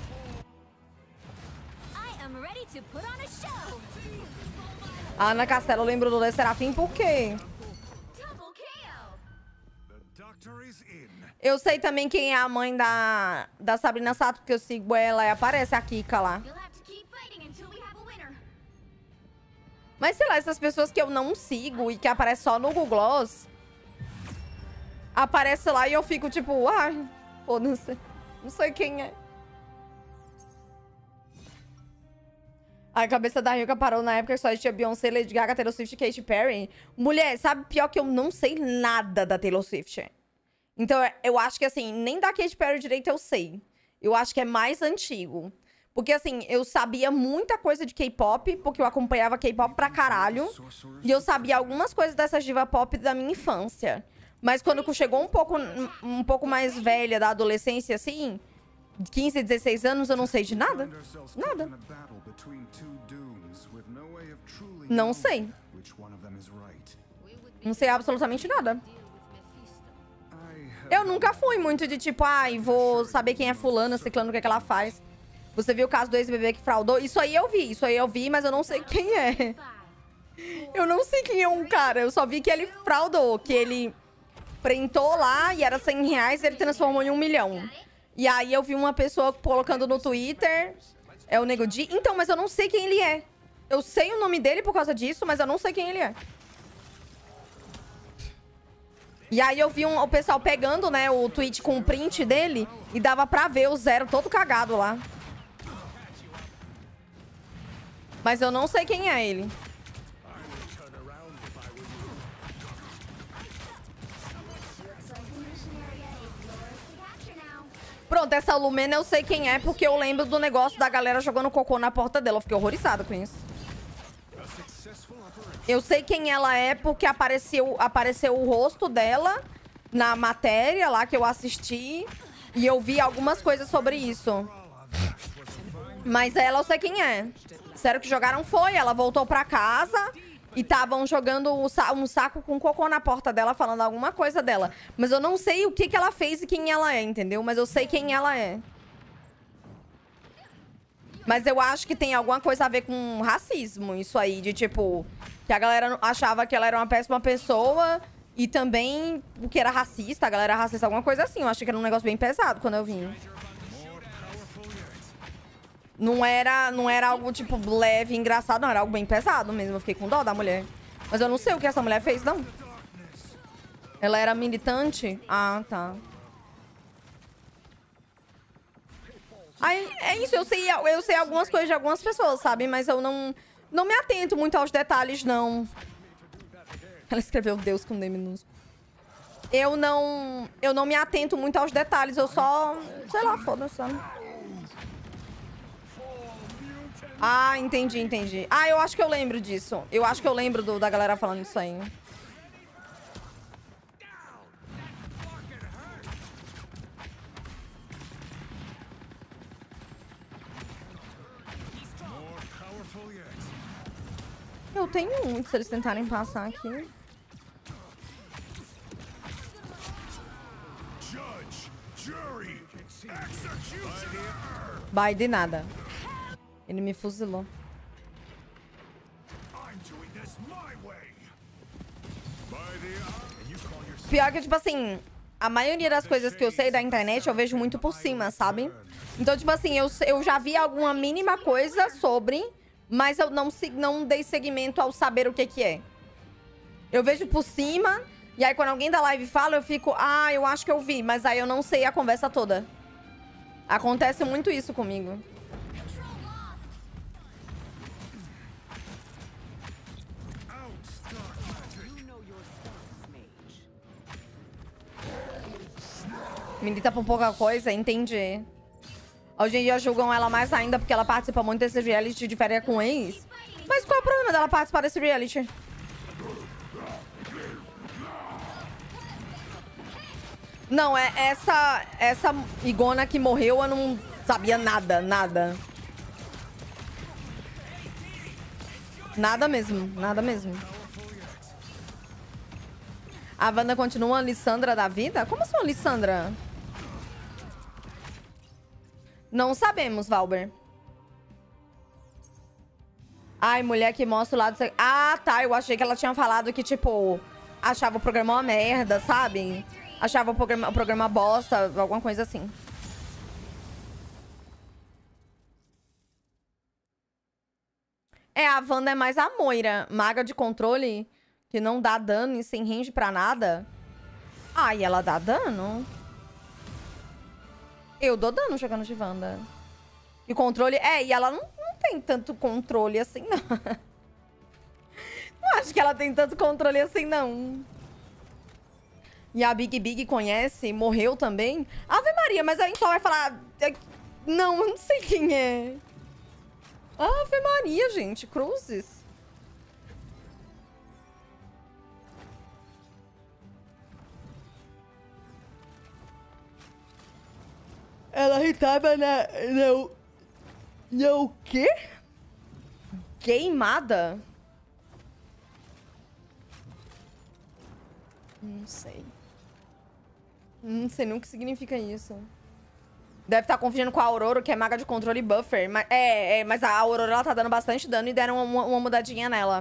A Ana Castela, eu lembro do Le Serafim por quê? Eu sei também quem é a mãe da, da Sabrina Sato, porque eu sigo ela e aparece a Kika lá. Mas sei lá, essas pessoas que eu não sigo e que aparecem só no Google Gloss, aparece lá e eu fico tipo, ai, foda-se, não sei quem é. A cabeça da Ryuka parou na época que só tinha Beyoncé, Lady Gaga, Taylor Swift e Katy Perry. Mulher, sabe, pior que eu não sei nada da Taylor Swift. Então, eu acho que, assim, nem da Katy Perry direito eu sei. Eu acho que é mais antigo. Porque, assim, eu sabia muita coisa de K-pop, porque eu acompanhava K-pop pra caralho. E eu sabia algumas coisas dessas diva pop da minha infância. Mas quando chegou um pouco, um pouco mais velha da adolescência, assim, quinze, dezesseis anos, eu não sei de nada. Nada. Não sei. Não sei absolutamente nada. Eu nunca fui muito de tipo, ai, vou saber quem é fulana, ciclano, o que é que ela faz. Você viu o caso do ex-bebê que fraudou? Isso aí eu vi, isso aí eu vi, mas eu não sei quem é. Eu não sei quem é um cara, eu só vi que ele fraudou, que ele printou lá e era cem reais e ele transformou em um milhão. E aí eu vi uma pessoa colocando no Twitter, é o Nego Di. Então, mas eu não sei quem ele é. Eu sei o nome dele por causa disso, mas eu não sei quem ele é. E aí eu vi um, o pessoal pegando, né, o tweet com o print dele e dava pra ver o Zero todo cagado lá. Mas eu não sei quem é ele. Pronto, essa Lumena eu sei quem é porque eu lembro do negócio da galera jogando cocô na porta dela. Eu fiquei horrorizada com isso. Eu sei quem ela é porque apareceu, apareceu o rosto dela na matéria lá que eu assisti. E eu vi algumas coisas sobre isso. Mas ela eu sei quem é. Sério que jogaram foi. Ela voltou pra casa e estavam jogando um saco com cocô na porta dela, falando alguma coisa dela. Mas eu não sei o que, que ela fez e quem ela é, entendeu? Mas eu sei quem ela é. Mas eu acho que tem alguma coisa a ver com racismo, isso aí. De tipo, que a galera achava que ela era uma péssima pessoa e também o que era racista, a galera era racista, alguma coisa assim. Eu achei que era um negócio bem pesado quando eu vim. Não era, não era algo, tipo, leve, engraçado, não. Era algo bem pesado mesmo. Eu fiquei com dó da mulher. Mas eu não sei o que essa mulher fez, não. Ela era militante? Ah, tá. Aí, é isso. Eu sei, eu sei algumas coisas de algumas pessoas, sabe? Mas eu não, não me atento muito aos detalhes, não. Ela escreveu Deus com D minúsculo. Eu não, eu não me atento muito aos detalhes. Eu só... Sei lá, foda-se. Ah, entendi, entendi. Ah, eu acho que eu lembro disso. Eu acho que eu lembro do, da galera falando isso aí. Eu tenho um, se eles tentarem passar aqui. Vai de nada. Ele me fuzilou. Pior que, tipo assim, a maioria das coisas que eu sei da internet eu vejo muito por cima, sabe? Então, tipo assim, eu, eu já vi alguma mínima coisa sobre, mas eu não, não dei seguimento ao saber o que que é. Eu vejo por cima, e aí quando alguém da live fala, eu fico, ah, eu acho que eu vi, mas aí eu não sei a conversa toda. Acontece muito isso comigo. Milita por pouca coisa, entendi. Hoje em dia julgam ela mais ainda porque ela participa muito desse reality de férias com ex. Mas qual é o problema dela participar desse reality? Não, é essa, essa Igona que morreu, eu não sabia nada, nada. Nada mesmo, nada mesmo. A Wanda continua a Lissandra da vida? Como assim, Lissandra? Não sabemos, Valber. Ai, mulher que mostra o lado... Ah, tá. Eu achei que ela tinha falado que, tipo, achava o programa uma merda, sabe? Achava o programa, o programa bosta, alguma coisa assim. É, a Wanda é mais a Moira. Maga de controle, que não dá dano e sem range pra nada. Ah, e ela dá dano? Eu dou dano jogando de Wanda. E controle... É, e ela não, não tem tanto controle assim, não. Não acho que ela tem tanto controle assim, não. E a Big Big conhece, morreu também. Ave Maria, mas a gente só vai falar... Não, eu não sei quem é. Ave Maria, gente. Cruzes. Ela irritava na... Não... Não o quê? Queimada? Não sei. Não sei nem o que significa isso. Deve estar confundindo com a Aurora, que é maga de controle e buffer. Mas, é, é, mas a Aurora, ela tá dando bastante dano e deram uma, uma mudadinha nela.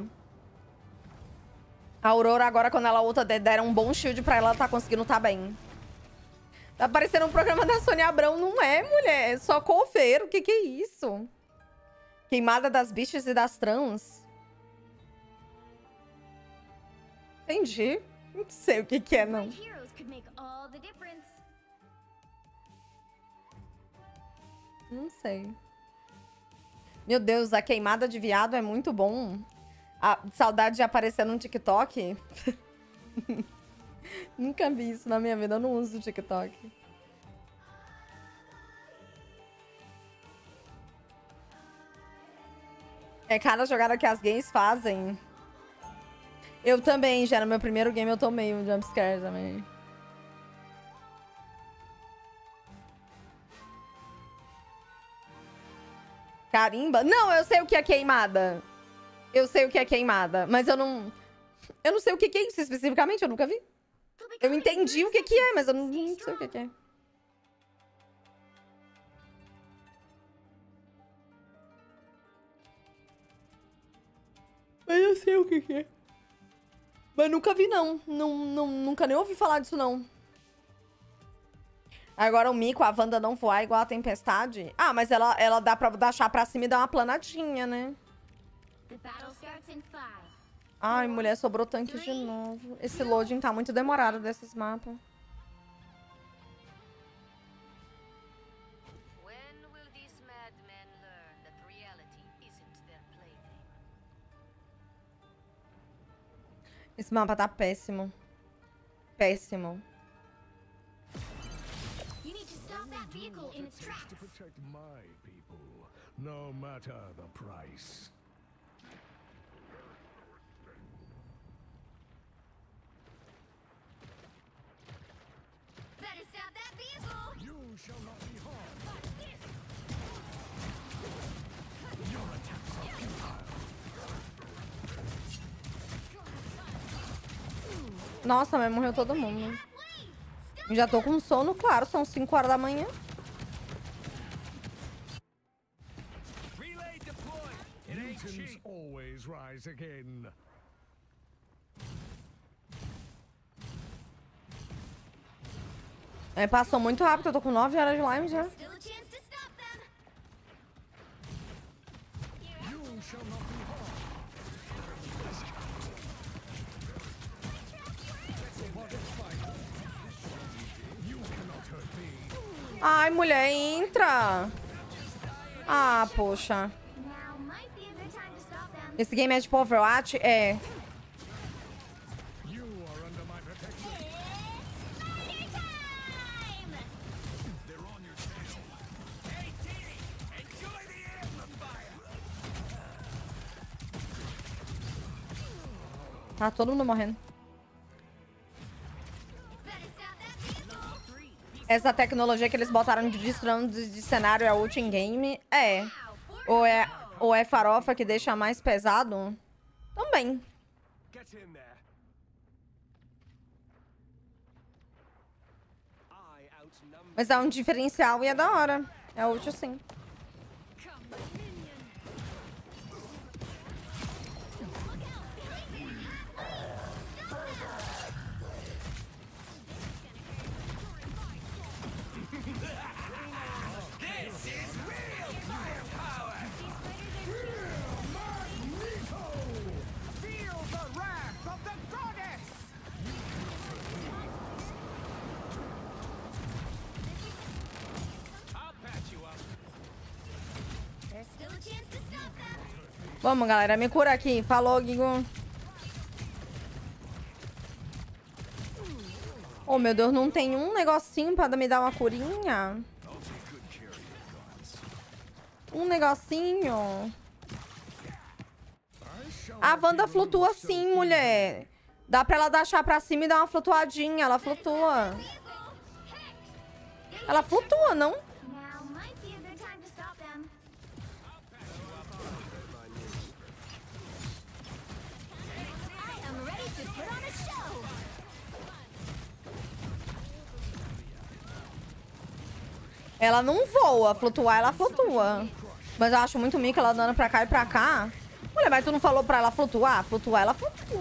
A Aurora, agora, quando ela ulta, deram um bom shield pra ela, ela tá conseguindo tá bem. Tá parecendo um programa da Sônia Abrão. Não é, mulher. É só coveiro. O que que é isso? Queimada das bichas e das trans. Entendi. Não sei o que que é, não. Não sei. Meu Deus, a queimada de viado é muito bom. A saudade de aparecer no TikTok. Nunca vi isso na minha vida. Eu não uso o TikTok. É cada jogada que as gays fazem. Eu também, já no meu primeiro game eu tomei um jumpscare também. Carimba? Não, eu sei o que é queimada. Eu sei o que é queimada, mas eu não... Eu não sei o que é isso especificamente, eu nunca vi. Eu entendi o que que é, mas eu não, não sei o que que é. Mas eu sei o que que é. Mas nunca vi, não. não, não nunca nem ouvi falar disso, não. Agora o Mico, a Wanda não voar igual a Tempestade. Ah, mas ela, ela dá pra deixar pra cima e dar uma planadinha, né? Ai, mulher, sobrou tanque de novo. Esse loading tá muito demorado desses mapas. Esse mapa tá péssimo. Péssimo. No matter the price. Better stop that vehicle. You shall not be harmed. Like this. Your attacks are futile. Nossa, mas morreu todo mundo. Já tô com sono, claro. São cinco horas da manhã. Always rise again. É, passou muito rápido. Eu tô com nove horas de live já. Ai, mulher, entra. Ah, poxa. Esse game é tipo Overwatch? É. Tá todo mundo morrendo. Essa tecnologia que eles botaram de destruição de, de cenário é ult in game? É. Ou é... Ou é farofa que deixa mais pesado? Também. Mas é um diferencial e é da hora. É útil sim. Vamos, galera. Me cura aqui. Falou, Gigo. Oh, meu Deus. Não tem um negocinho pra me dar uma curinha? Um negocinho. A Wanda flutua sim, mulher. Dá pra ela deixar pra cima e dar uma flutuadinha. Ela flutua. Ela flutua, não? Ela não voa. Flutuar, ela flutua. Mas eu acho muito mica ela andando pra cá e pra cá. Mulher, mas tu não falou pra ela flutuar? Flutuar, ela flutua.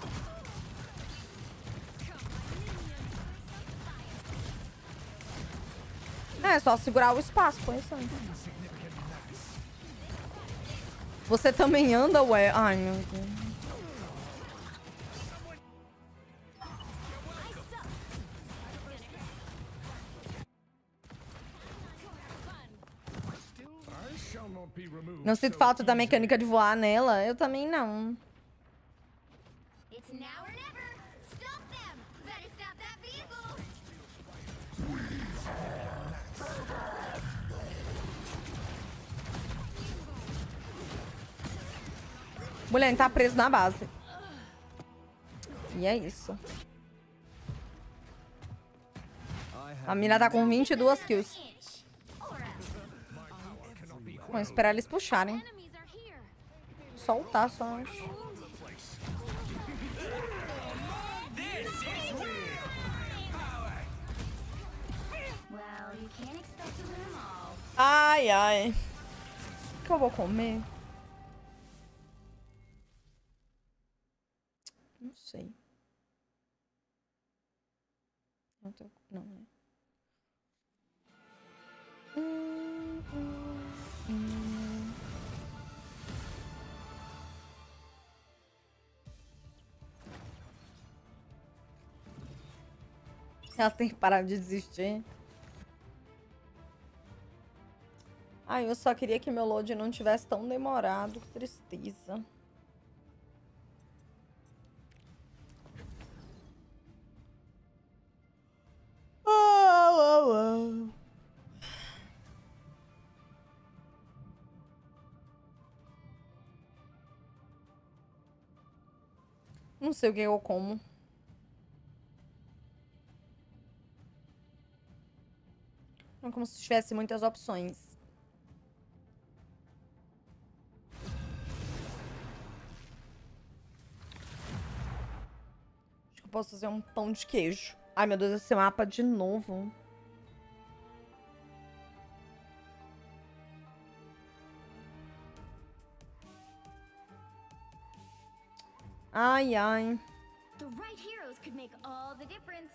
É, só segurar o espaço, põe isso aí. Você também anda, ué? Ai, meu Deus. Não sinto falta da mecânica de voar nela. Eu também não. It's now or never. Stop them. Better stop that vehicle. Mulher, ele tá preso na base. E é isso. A mina tá com vinte e duas kills. Vamos esperar eles puxarem. Enemies are here. Soltar só, acho. Well, you can't expect to win them all. Ai, ai. O que eu vou comer? Não sei. Não, tô... não, né? Hum, hum, hum. Ela tem que parar de desistir. Ai, eu só queria que meu load não tivesse tão demorado. Que tristeza. Oh, oh, oh. Não sei o que eu como. É como se tivesse muitas opções. Acho que eu posso fazer um pão de queijo. Ai, meu Deus, esse mapa de novo. Ai, ai. The right heroes could make all the difference.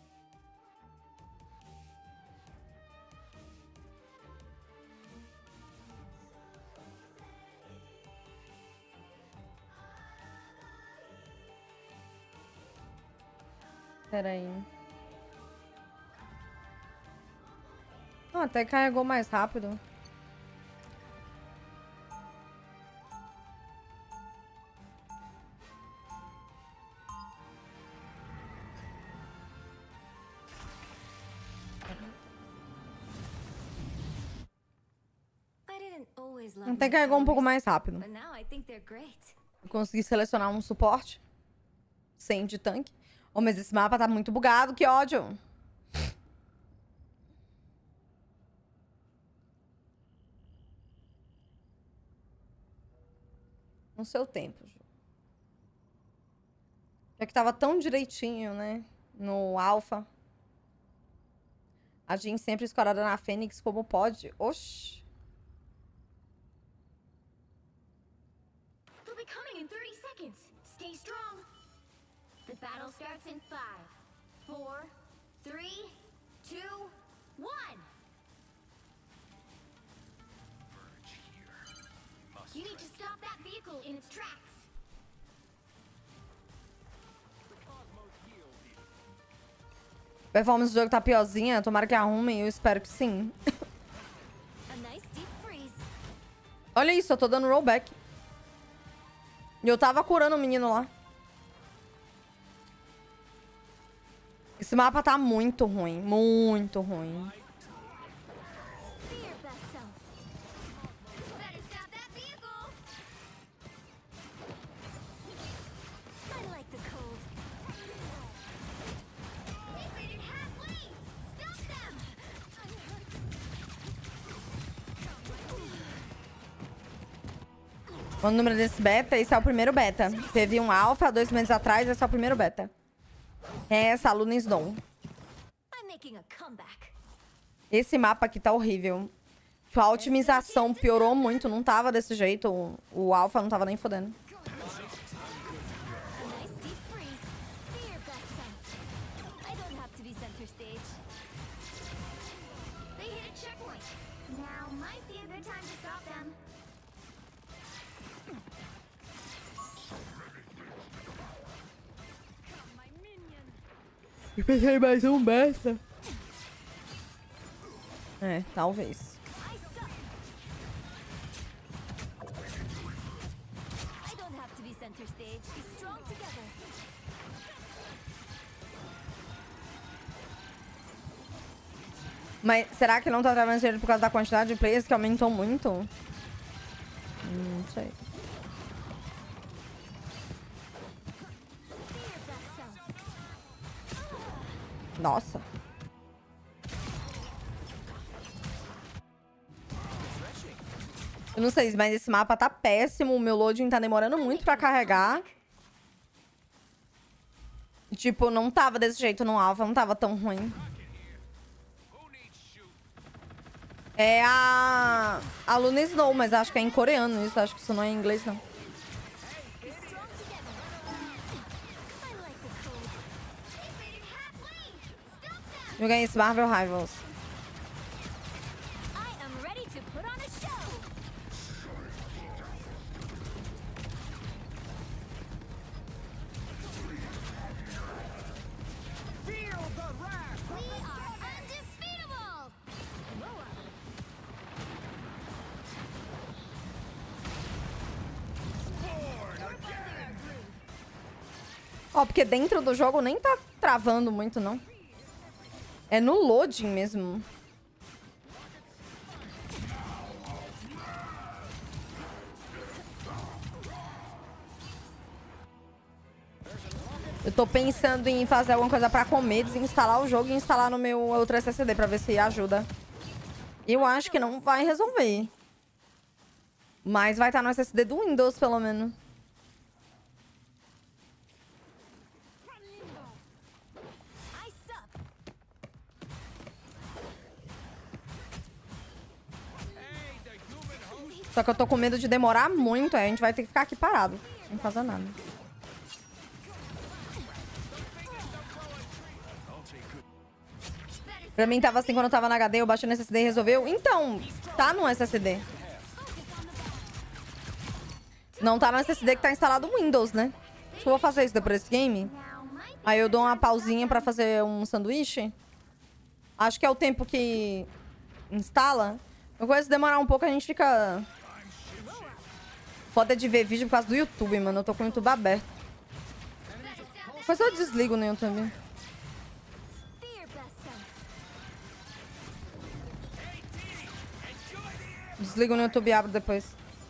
Pera aí. Ah, até carregou mais rápido. I didn't always love Até my carregou um pouco powers, mais rápido. but now I think they're great. Eu consegui selecionar um suporte. Sem de tanque. Oh, mas esse mapa tá muito bugado, que ódio. No seu tempo, Ju. É que tava tão direitinho, né? No alpha. A Jhin sempre escorada na Fênix como pode. Oxi. They'll be coming in thirty seconds. Stay strong. The battle starts in five, four, three, two, one. You need to stop that vehicle in its tracks. A performance do jogo tá piorzinha. Tomara que arrumem. Eu espero que sim. A nice deep freeze. Olha isso, eu tô dando rollback. E eu tava curando o menino lá. Esse mapa tá muito ruim. Muito ruim. Be your best self. Better stop that vehicle. I like the cold. They made it halfway. Stop them. O número desse beta, esse é o primeiro beta. Teve um alpha dois meses atrás, esse é o primeiro beta. É essa aluna Snow. I'm making a comeback. Esse mapa aqui tá horrível. A otimização piorou muito. Não tava desse jeito. O, o alpha não tava nem fodendo. Eu pensei mais um besta. É, talvez. Mas será que não tá travando dinheiro por causa da quantidade de players que aumentou muito? Hum, não sei. Nossa. Eu não sei, mas esse mapa tá péssimo. O meu loading tá demorando muito pra carregar. Tipo, não tava desse jeito no alpha, não tava tão ruim. É a... a Luna Snow, mas acho que é em coreano isso. Acho que isso não é em inglês, não. Joguei esse Marvel Rivals. Ó, porque dentro do jogo nem tá travando muito, não. É no loading mesmo. Eu tô pensando em fazer alguma coisa pra comer, desinstalar o jogo e instalar no meu outro S S D pra ver se ajuda. Eu acho que não vai resolver. Mas vai estar no S S D do Windows, pelo menos. Só que eu tô com medo de demorar muito, aí a gente vai ter que ficar aqui parado. Não fazer nada. Pra mim tava assim quando eu tava na H D, eu baixei no S S D e resolveu. Então, tá no S S D. Não tá no S S D que tá instalado o Windows, né? Acho que eu vou fazer isso depois desse game. Aí eu dou uma pausinha pra fazer um sanduíche. Acho que é o tempo que instala. Eu coisa demorar um pouco, a gente fica... Foda de ver vídeo por causa do YouTube, mano. Eu tô com o YouTube aberto. Depois eu desligo no YouTube. Desligo no YouTube e abro depois.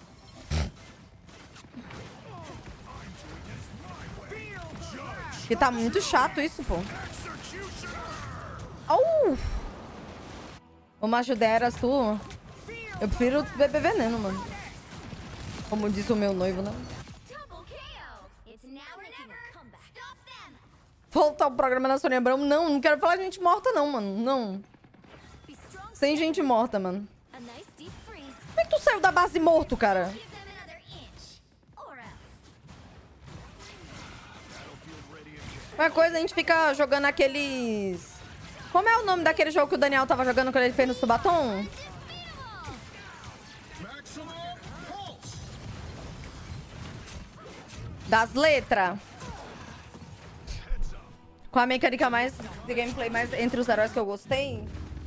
Porque tá muito chato isso, pô. Oh! Uma ajuderas tu. Eu prefiro beber veneno, mano. Como diz o meu noivo, né? Voltar o programa da Sônia Abrão. Não, não quero falar de gente morta, não, mano. Não. Sem gente morta, mano. Como é que tu saiu da base morto, cara? Uma coisa, a gente fica jogando aqueles... Como é o nome daquele jogo que o Daniel tava jogando quando ele fez no Subatom? Das letras. Qual a mecânica mais de gameplay mais entre os heróis que eu gostei?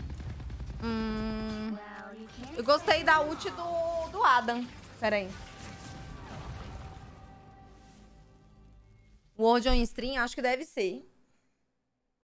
Hum, eu gostei da ult do, do Adam. Pera aí. World on Stream, acho que deve ser.